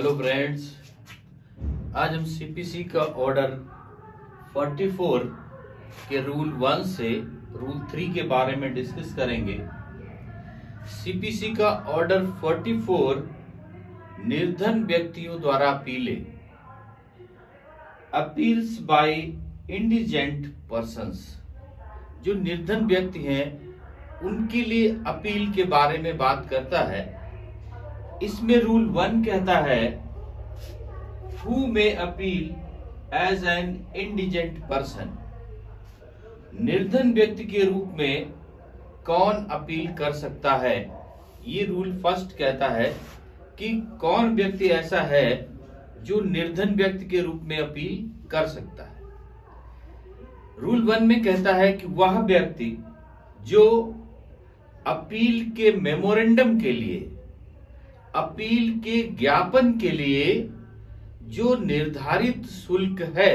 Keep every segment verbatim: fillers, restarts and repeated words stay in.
Hello friends, आज हम CPC का ऑर्डर चौवालीस के रूल वन से रूल थ्री के बारे में डिस्कस करेंगे। सीपीसी का ऑर्डर चौवालीस निर्धन व्यक्तियों द्वारा अपीले अपील्स बाय इंडिजेंट पर्संस, जो निर्धन व्यक्ति हैं उनके लिए अपील के बारे में बात करता है। इसमें रूल वन कहता है who may appeal as an indigent person, निर्धन व्यक्ति के रूप में कौन अपील कर सकता है। ये रूल फर्स्ट कहता है कि कौन व्यक्ति ऐसा है जो निर्धन व्यक्ति के रूप में अपील कर सकता है। रूल वन में कहता है कि वह व्यक्ति जो अपील के मेमोरेंडम के लिए, अपील के ज्ञापन के लिए जो निर्धारित शुल्क है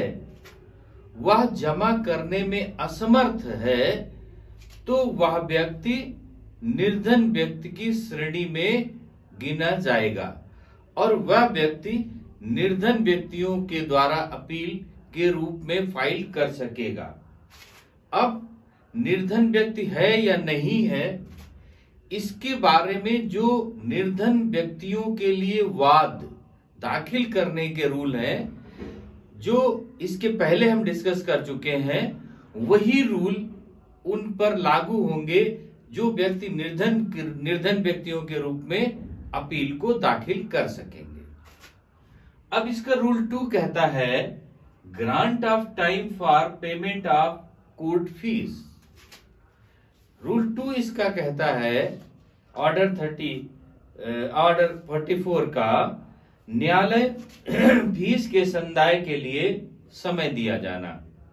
वह जमा करने में असमर्थ है, तो वह व्यक्ति निर्धन व्यक्ति की श्रेणी में गिना जाएगा और वह व्यक्ति निर्धन व्यक्तियों के द्वारा अपील के रूप में फाइल कर सकेगा। अब निर्धन व्यक्ति है या नहीं है, इसके बारे में जो निर्धन व्यक्तियों के लिए वाद दाखिल करने के रूल हैं, जो इसके पहले हम डिस्कस कर चुके हैं, वही रूल उन पर लागू होंगे जो व्यक्ति निर्धन निर्धन व्यक्तियों के रूप में अपील को दाखिल कर सकेंगे। अब इसका रूल टू कहता है grant of time for payment of court fees. Rule two इसका कहता है order thirty order forty four का न्यायालय फीस के संदाय के लिए समय दिया जाना।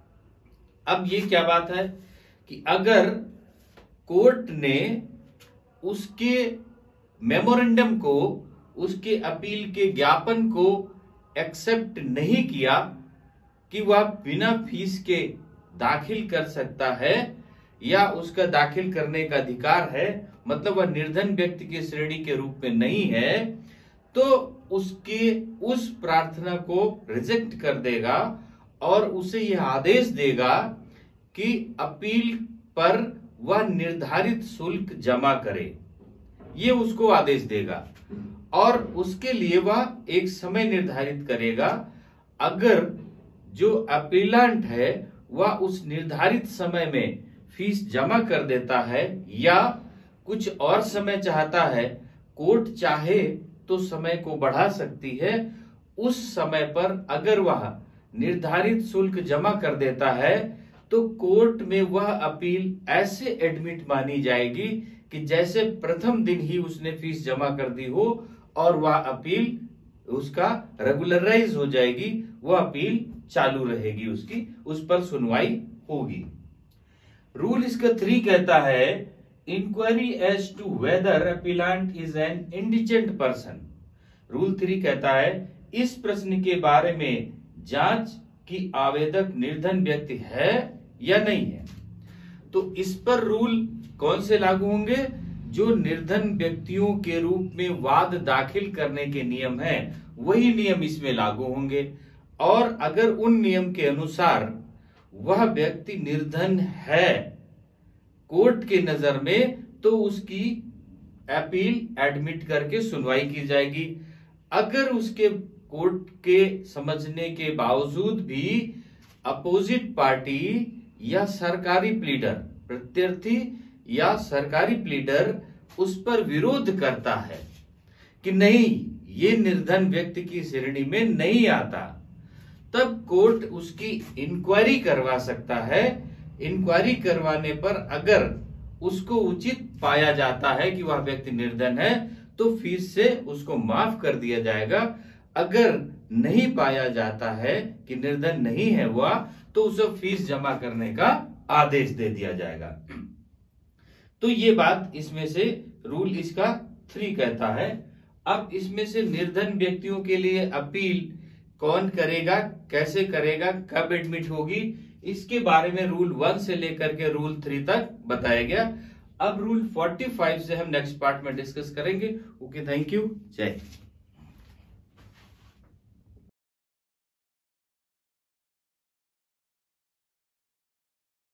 अब ये क्या बात है कि अगर कोर्ट ने उसके मेमोरेंडम को, उसके अपील के ज्ञापन को एक्सेप्ट नहीं किया कि वह बिना फीस के दाखिल कर सकता है या उसका दाखिल करने का अधिकार है, मतलब वह निर्धन व्यक्ति की श्रेणी के रूप में नहीं है, तो उसके उस प्रार्थना को रिजेक्ट कर देगा और उसे यह आदेश देगा कि अपील पर वह निर्धारित शुल्क जमा करे। ये उसको आदेश देगा और उसके लिए वह एक समय निर्धारित करेगा। अगर जो अपीलांट है वह उस निर्धारित समय में फीस जमा कर देता है या कुछ और समय चाहता है, कोर्ट चाहे तो समय को बढ़ा सकती है, उस समय पर अगर वह निर्धारित शुल्क जमा कर देता है तो कोर्ट में वह अपील ऐसे एडमिट मानी जाएगी कि जैसे प्रथम दिन ही उसने फीस जमा कर दी हो और वह अपील उसका रेगुलराइज हो जाएगी, वह अपील चालू रहेगी, उसकी उस पर सुनवाई होगी। रूल इसका थ्री कहता है enquiry as to whether appellant is an indigent person. Rule three कहता है इस प्रश्न के बारे में जांच कि आवेदक निर्धन व्यक्ति है या नहीं है। तो इस पर रूल कौन से लागू होंगे? जो निर्धन व्यक्तियों के रूप में वाद दाखिल करने के नियम हैं, वही नियम इसमें लागू होंगे। और अगर उन नियम के अनुसार वह व्यक्ति निर्धन है कोर्ट के नजर में, तो उसकी अपील एडमिट करके सुनवाई की जाएगी। अगर उसके कोर्ट के समझने के बावजूद भी अपोजिट पार्टी या सरकारी प्लीडर, प्रत्यर्थी या सरकारी प्लीडर उस पर विरोध करता है कि नहीं, ये निर्धन व्यक्ति की श्रेणी में नहीं आता, तब कोर्ट उसकी इंक्वायरी करवा सकता है। इंक्वायरी करवाने पर अगर उसको उचित पाया जाता है कि वह व्यक्ति निर्धन है तो फीस से उसको माफ कर दिया जाएगा। अगर नहीं पाया जाता है कि निर्धन नहीं है वह, तो उसे फीस जमा करने का आदेश दे दिया जाएगा। तो ये बात इसमें से रूल इसका थ्री कहता है। अब इसमें से निर्धन व्यक्तियों के लिए अपील कौन करेगा, कैसे करेगा, कब एडमिट होगी, इसके बारे में रूल वन से लेकर के रूल थ्री तक बताया गया। अब रूल फोर्टी फाइव से हम नेक्स्ट पार्ट में डिस्कस करेंगे। ओके, थैंक यू, जय हिंद।